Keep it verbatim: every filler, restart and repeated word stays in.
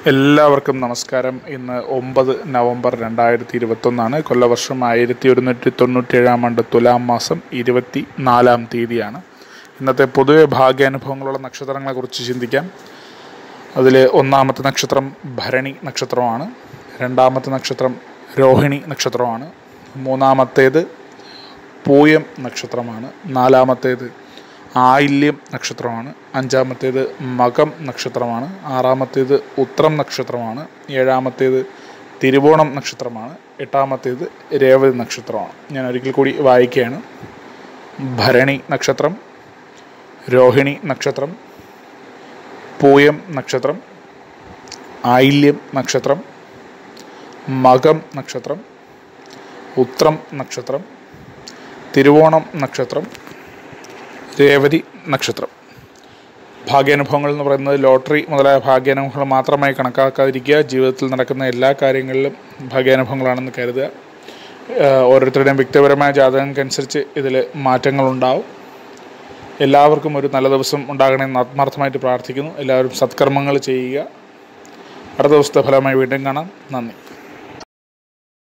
എല്ലാവർക്കും നമസ്കാരം. ഇന്ന് ഒമ്പത് നവംബർ രണ്ടായിരത്തി ഇരുപത്തൊന്നാണ്. കൊല്ലവർഷം ആയിരത്തി ഒരുന്നൂറ്റി തൊണ്ണൂറ്റി ഏഴാം ആണ്ട് തുലാം മാസം ഇരുപത്തി നാലാം തീയതിയാണ്. ഇന്നത്തെ പൊതുവെ ഭാഗ്യാനുഭവങ്ങളുള്ള നക്ഷത്രങ്ങളെക്കുറിച്ച് ചിന്തിക്കാം. അതിൽ ഒന്നാമത്തെ നക്ഷത്രം ഭരണി നക്ഷത്രമാണ്. രണ്ടാമത്തെ നക്ഷത്രം രോഹിണി നക്ഷത്രമാണ്. മൂന്നാമത്തേത് പൂയം നക്ഷത്രമാണ്. നാലാമത്തേത് ആയില്യം നക്ഷത്രമാണ്. അഞ്ചാമത്തേത് മകം നക്ഷത്രമാണ്. ആറാമത്തേത് ഉത്രം നക്ഷത്രമാണ്. ഏഴാമത്തേത് തിരുവോണം നക്ഷത്രമാണ്. എട്ടാമത്തേത് രേവതി നക്ഷത്രമാണ്. ഞാൻ ഒരിക്കൽ കൂടി വായിക്കുകയാണ്. ഭരണി നക്ഷത്രം, രോഹിണി നക്ഷത്രം, പൂയം നക്ഷത്രം, ആയില്യം നക്ഷത്രം, മകം നക്ഷത്രം, ഉത്രം നക്ഷത്രം, തിരുവോണം നക്ഷത്രം, രേവതി നക്ഷത്രം. ഭാഗ്യാനുഭവങ്ങൾ എന്ന് പറയുന്നത് ലോട്ടറി മുതലായ ഭാഗ്യാനുഭവങ്ങൾ മാത്രമായി കണക്കാക്കാതിരിക്കുക. ജീവിതത്തിൽ നടക്കുന്ന എല്ലാ കാര്യങ്ങളിലും ഭാഗ്യാനുഭവങ്ങളാണെന്ന് കരുതുക. ഓരോരുത്തരുടെയും വ്യക്തിപരമായ ജാതകങ്ങൾക്കനുസരിച്ച് ഇതിൽ മാറ്റങ്ങളുണ്ടാവും. എല്ലാവർക്കും ഒരു നല്ല ദിവസം ഉണ്ടാകണമെന്ന് ആത്മാർത്ഥമായിട്ട് പ്രാർത്ഥിക്കുന്നു. എല്ലാവരും സത്കർമ്മങ്ങൾ ചെയ്യുക. അടുത്ത ദിവസത്തെ ഫലമായി വീണ്ടും കാണാം. നന്ദി.